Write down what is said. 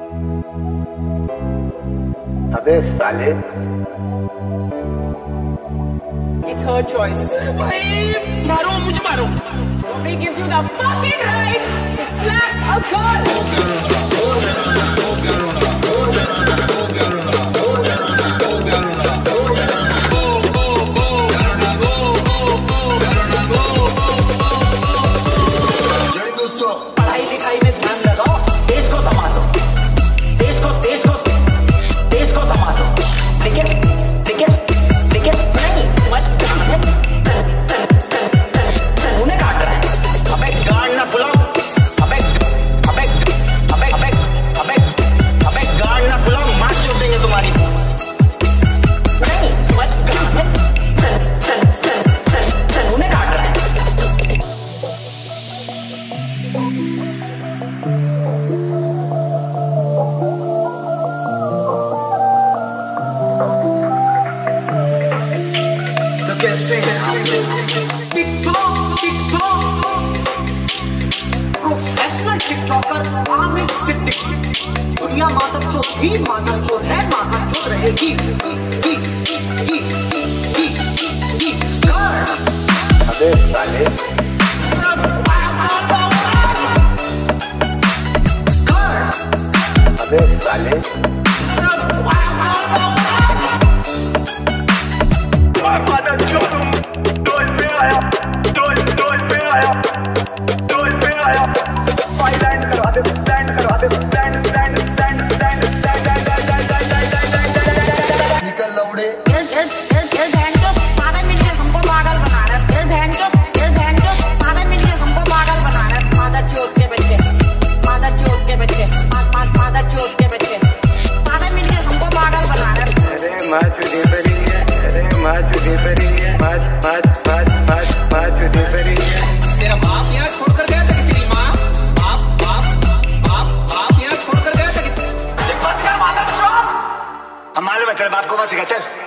अबे साले, It's her choice. मारो मुझे मारो। Nobody gives you the fucking right to slap a girl. पढ़ाई लिखाई में ध्यान लगाओ, देश को संभालो, देश को संभालो। लेकिन नहीं, मत चल उन्हें काट रहा है। अबे गार्ड ना बुलाओ, अबे गार्ड ना बुलाओ, मार चोट देंगे तुम्हारी। नहीं, मत चल उन्हें काट रहा है। प्रोफेशनल टिकटॉकर आमिर सिद्दीकी, दुनिया माधव चौथ ही माधव चौथ है, माधव चौथ रहेगी। अबे साले, अबे साले, तेरा बाप यहाँ छोड़ कर गया था कि तेरी माँ बाप यहाँ छोड़ कर गया था कि हम मालूम है तेरे बाप को मत सिखा, चल।